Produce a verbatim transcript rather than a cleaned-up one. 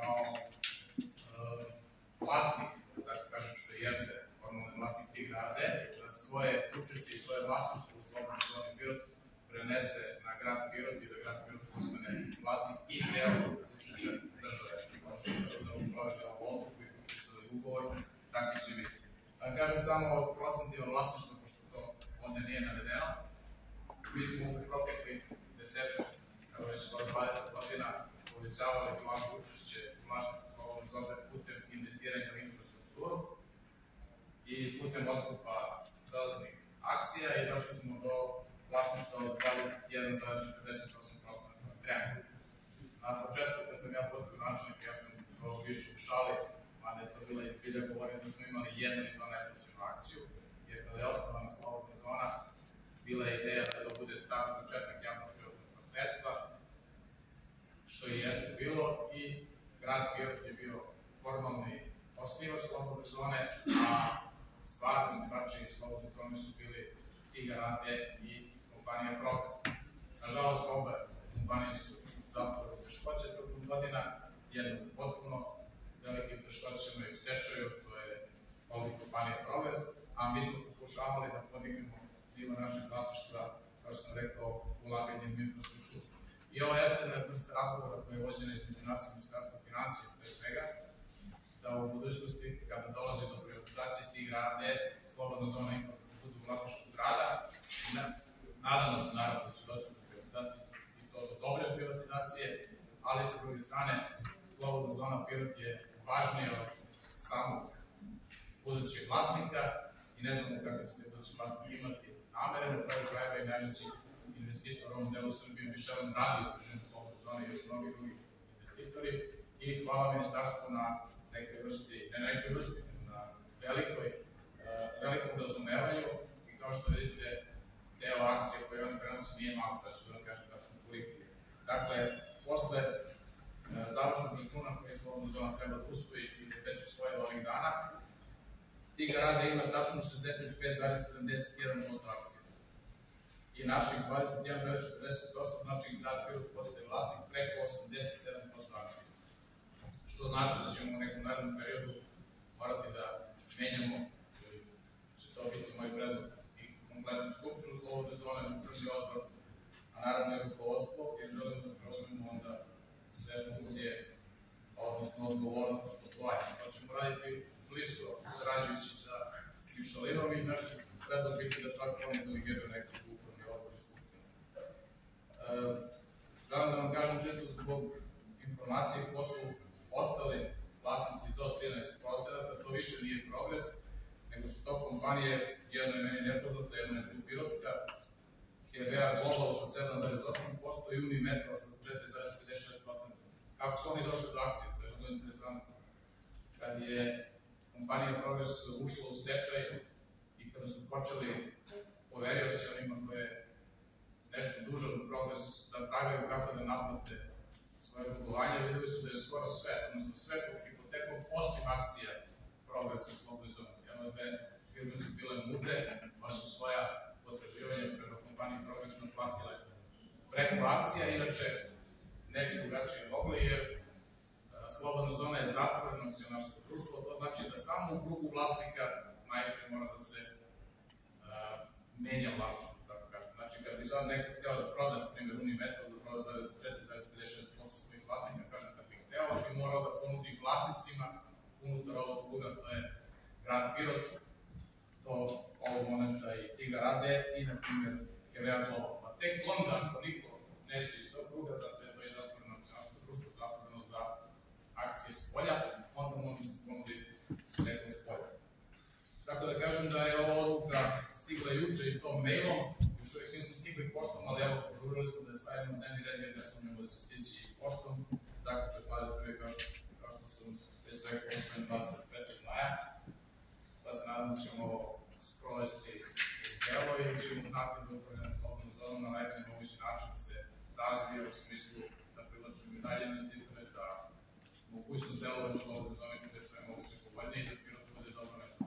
kao vlasnik, tako kažem što jeste formalni vlasnik Tigra a d, da svoje učešće i svoje vlasništvo u slobodnoj zoni Pirot prenese na grad Pirot i da grad Pirot postane vlasnik i deo učešća države, odnosno da usproveđa odluku i potpisali ugovor, tako će biti. Da kažem samo o procentima vlasništva, pošto to ovde nije navedeno. Mi smo u proteklih desetak, kao već skoro dvadeset godina, povećavali plano učešće vlasništva slobodne zone putem investiranja u infrastrukturu i putem otkupa dodatnih akcija i došli smo do vlasništva od dvadeset jedan zarez četrdeset osam posto trenutno. Na početku, kad sam ja postao načelnik, ja sam to više u šali, mada je to bila izbilja govorio da smo imali jednu i to neplaćenu akciju, jer kada je osnovana slobodna zona, bila je ideja da to bude tak začetak javno-privatnog partnerstva, što i jeste bilo, i grad Pirot je bio formalni osnivač slobodne zone, a stvarni osnivači slobodne zone su bili Tigar a d i kompanija Progres. Nažalost, oba kompanije su zapravo u teškoće tokom godina, jedna potpuno velikim teškoćama i u stečaju, to je ovdje kompanija Progres, a mi smo pokušavali da podignemo nivo našeg vlasništva, kao što sam rekao, ulaganjem u infrastrukturu. I ovo jeste jedna vrsta razgovora koja je vođena između nas i Ministarstva finansija, pre svega, da u budućnosti, kada dolazi do privatizacije Tigra a d, slobodna zona ipak bude u vlasništvu grada, nadamo se naravno da će doći do privatizacije i to do dobre privatizacije, ali sa druge strane, slobodna zona Pirot je važnija od samog budućeg vlasnika i ne znamo kakve će budući vlasnik imati namere, na kraju krajeva i najveći investitor u ovom delu Srbije, Mišelom radi u državnom slobodnoj zoni i još mnogi drugi investitori, i hvala ministarstvu na nekoj vrsti, ne nekoj vrsti, na velikoj, velikom razumevanju, i kao što vidite, deo akcije koje oni prenosi nije malo, sad ću da vam kažem tačno koliko. Dakle, posle završnog računa koji je slobodna zona treba da usvoji i da već usvoje ovih dana, Tigar a d ima tačno šezdeset pet zarez sedamdeset jedan posto akcija. I naših dvadeset jedan zarez četrdeset osam, znači grad Pirot postaje vlasnik preko osamdeset sedam posto akcija. Što znači da ćemo u nekom narednom periodu morati da menjamo, će to biti moj predlog, i kompletnu skupštinu slobodne zone, upravni odbor, a naravno i rukovodstvo, jer želimo da preuzmemo onda sve funkcije, odnosno odgovornost na poslovanje. To ćemo raditi blisko, sarađujući sa Mišelinom, i naš predlog biti da čak oni delegiraju nekog upravni odbor i skupštinu. Želim da vam kažem čisto zbog informacije ko su ostali vlasnici do trinaest procenata, to više nije Progres, nego su to kompanije, jedna je meni nepoznata, jedna je tu Pirotska, Hevea Global sa sedam zarez osam posto i Unimetal sa četiri zarez pedeset šest posto. Kako su oni došli do akcije, to je vrlo interesantno. Kad je kompanija Progres ušla u stečaj i kada su počeli poverioci onima koje nešto duže od Progres da tragaju kako da naplate svoje dugovanje, videli su da je skoro sve, odnosno sve pod hipotekom, osim akcija Progresa u slobodnoj zoni. Jedno dve firme su bile mudre, pa su svoja potraživanja prema kompaniji Progres naplatile preko akcija, inače ne bi drugačije mogli, jer slobodna zona je zatvoreno akcionarsko društvo, to znači da samo u krugu vlasnika najprej mora da se menja vlasništvo, tako kažem. Znači, kad bi sad neko hteo da proda, na primjer, Unimetal, da proda za četiri zarez pedeset šest posto svojih vlasnika, kažem, kad bi hteo, bi morao da ponudi vlasnicima unutar ovog kruga, to je grad Pirot, to ovog momenta i Tigar a d i, na primjer, Hevea Global. Pa tek onda, ako niko neće iz tog kruga, zato je to i zatvoreno akcionarsko društvo, zatvoreno za akcije s polja, onda može se ponuditi neko s polja. Tako da kažem da je ova odluka stigla juče i to mailom, još uvijek nismo stigli poštom, ali evo, požurili smo da je stavimo na dnevni red, jer ne sumnjamo da će stići i poštom. Zaključak vlade Srbije, kao što sam već rekao, osvojen dvadeset petog maja, pa se nadam da ćemo ovo sprovesti u delo i ćemo znati da upravljamo slobodnom zonom na najbolji mogući način da se razvije u smislu da privlačimo i dalje investitore, da mogućnost delovanja slobodne zone bude što je moguće povoljnije i da Pirot bude dobro mesto